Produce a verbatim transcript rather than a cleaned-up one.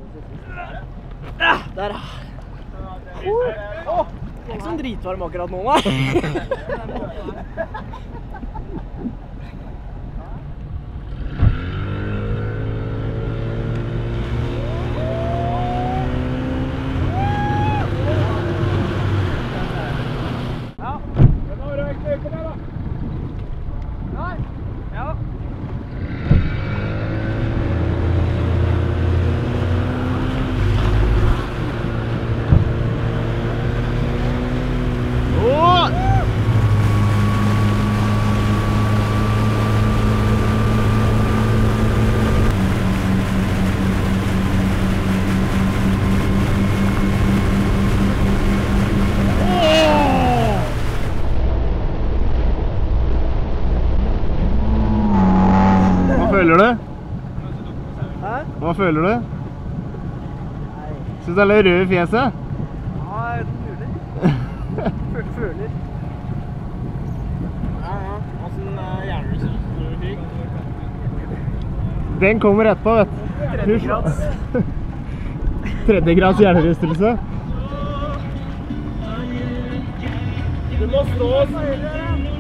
Der, ja. Åh, det er ikke sånn dritvarm akkurat nå, nei. Hva føler du? Hæ? Hva føler du? Nei. Synes du er litt rød i fjeset? Ja, jeg føler. Føler. Ja, ja. Hvordan hjernerystelse? Den kommer etterpå, vet du. Tredje grads. Tredje grads hjernerystelse. Du må stå og